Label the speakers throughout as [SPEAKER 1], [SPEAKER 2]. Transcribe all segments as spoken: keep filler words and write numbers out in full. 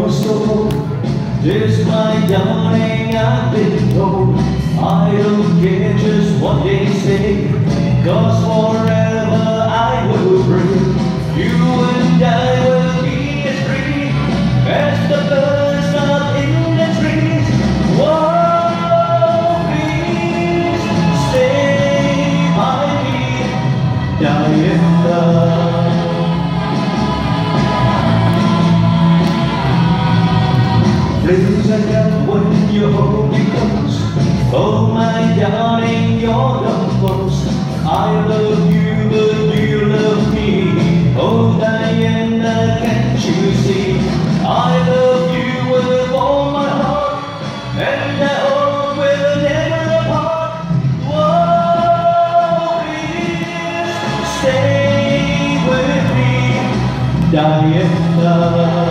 [SPEAKER 1] your soul. Just my darling, I've been told I don't care just what they say, 'cause forever I will bring you and I will be as free as the birds up in the trees. Whoa, please stay by me, Diana. Flames are down when you hold me close. Oh my darling, you're the close. I love you, but you love me. Oh Diana, can't you see? I love you with all my heart, and I hope we'll never part. Whoa, please stay with me, Diana.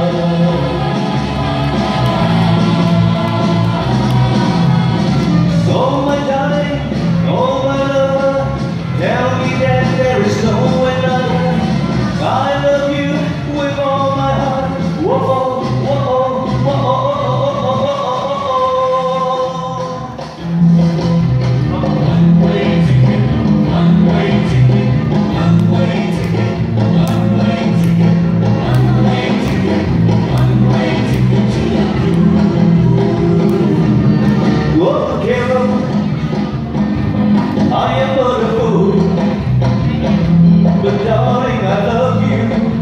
[SPEAKER 1] Oh my darling, oh my lover, tell me that there is no another. I love you with all my heart. Whoa, whoa, whoa, whoa. One way ticket, one way ticket, one way ticket, one way ticket, one way ticket, one way ticket to you. Whoa, Carol, I am but a fool, but darling, I love you.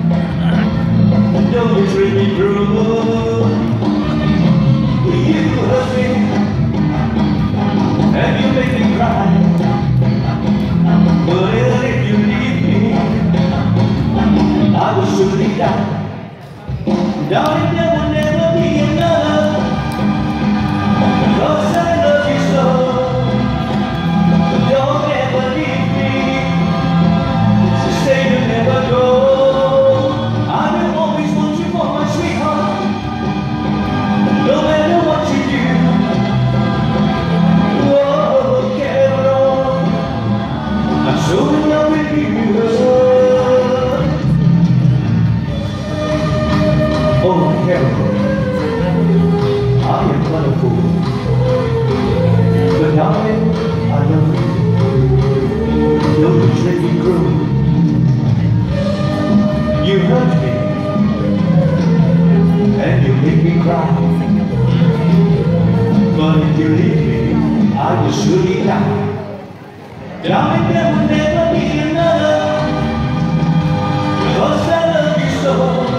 [SPEAKER 1] Don't you treat me cruel. You hurt me, and you make me cry. But if you leave me, I will surely die. Darling, there will never be another, 'cause I love you so. Don't ever leave me, so say you'll never go. I will always want you for my sweetheart, no matter what you do. Oh, Carol, I'm so in love with you. Oh, Carol, I am but a fool, but darling, I love you. Don't you treat me cruel. You hurt me, and you make me cry. But if you leave me, I will surely die. Darling, there will never be another, 'cause I love you so.